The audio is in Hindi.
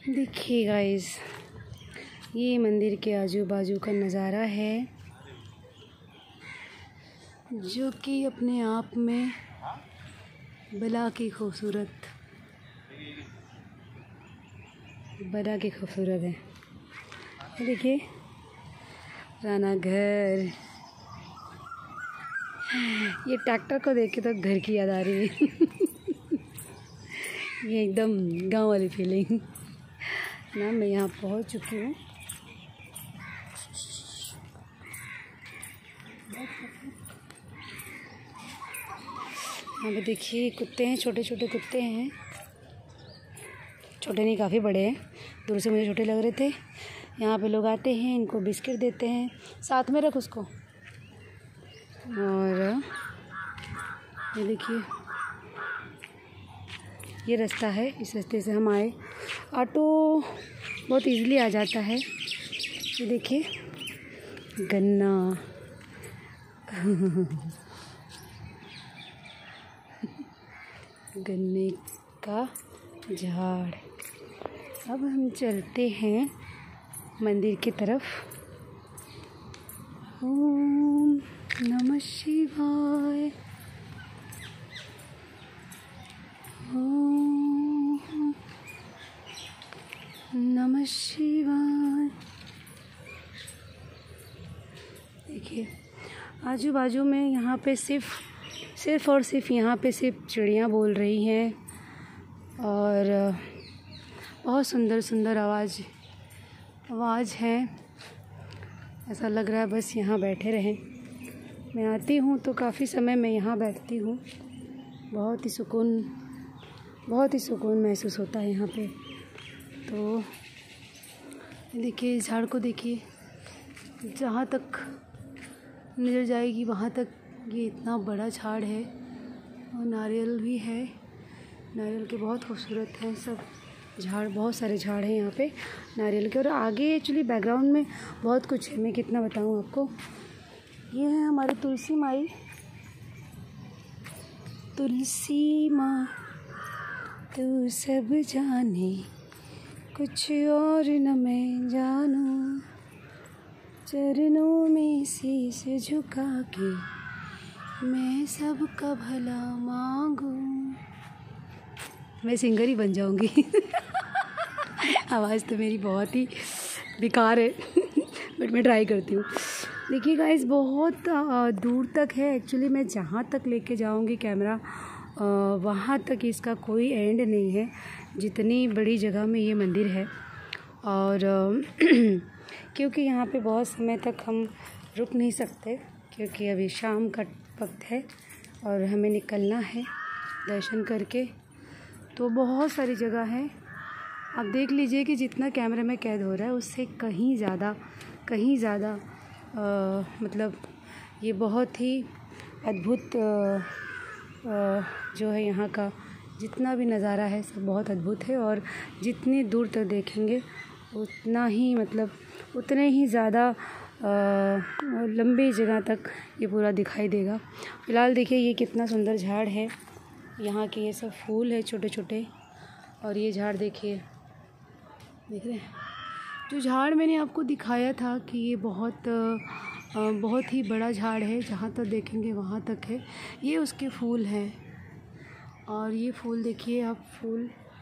देखिए गाइस, ये मंदिर के आजू बाजू का नज़ारा है जो कि अपने आप में बड़ा की खूबसूरत है। देखिए पुराना घर, ये ट्रैक्टर को देख के तो घर की याद आ रही है। ये एकदम गांव वाली फीलिंग ना। मैं यहाँ पहुँच चुकी हूँ। यहाँ पे देखिए कुत्ते हैं, छोटे छोटे कुत्ते हैं। छोटे नहीं, काफ़ी बड़े हैं। दूर से मुझे छोटे लग रहे थे। यहाँ पे लोग आते हैं, इनको बिस्किट देते हैं। साथ में रख उसको। और ये देखिए, ये रास्ता है, इस रास्ते से हम आए। ऑटो बहुत इजीली आ जाता है। ये देखिए गन्ना। गन्ने का झाड़। अब हम चलते हैं मंदिर की तरफ। ओम नमः शिवाय। ओम नमः शिवाय। देखिए आजू बाजू में यहाँ पे सिर्फ और सिर्फ यहाँ पे सिर्फ चिड़ियाँ बोल रही हैं और बहुत सुंदर सुंदर आवाज़ है। ऐसा लग रहा है बस यहाँ बैठे रहें। मैं आती हूँ तो काफ़ी समय मैं यहाँ बैठती हूँ। बहुत ही सुकून महसूस होता है यहाँ पे। तो देखिए इस झाड़ को देखिए, जहाँ तक नज़र जाएगी वहाँ तक ये इतना बड़ा झाड़ है। और नारियल भी है। नारियल के बहुत खूबसूरत हैं सब झाड़। बहुत सारे झाड़ हैं यहाँ पे नारियल के। और आगे एक्चुअली बैकग्राउंड में बहुत कुछ है, मैं कितना बताऊँ आपको। ये है हमारी तुलसी माई। तुलसी माँ तू सब जाने, कुछ और न मैं जानूं, चरणों में शीश झुका के मैं सबका भला मांगूं। मैं सिंगर ही बन जाऊंगी। आवाज़ तो मेरी बहुत ही बेकार है। बट मैं ट्राई करती हूँ। देखिए गाइस, बहुत दूर तक है। एक्चुअली मैं जहाँ तक लेके जाऊँगी कैमरा वहाँ तक इसका कोई एंड नहीं है, जितनी बड़ी जगह में ये मंदिर है। और क्योंकि यहाँ पे बहुत समय तक हम रुक नहीं सकते, क्योंकि अभी शाम का वक्त है और हमें निकलना है दर्शन करके। तो बहुत सारी जगह है। आप देख लीजिए कि जितना कैमरे में कैद हो रहा है उससे कहीं ज़्यादा मतलब ये बहुत ही अद्भुत जो है यहाँ का जितना भी नज़ारा है सब बहुत अद्भुत है। और जितनी दूर तक देखेंगे उतने ही ज़्यादा लंबी जगह तक ये पूरा दिखाई देगा। फ़िलहाल देखिए ये कितना सुंदर झाड़ है। यहाँ के ये सब फूल है छोटे छोटे। और ये झाड़ देखिए, देख रहे हैं। जो झाड़ मैंने आपको दिखाया था कि ये बहुत ही बड़ा झाड़ है, जहाँ तक देखेंगे वहाँ तक है। ये उसके फूल हैं। और ये फूल देखिए आप, फूल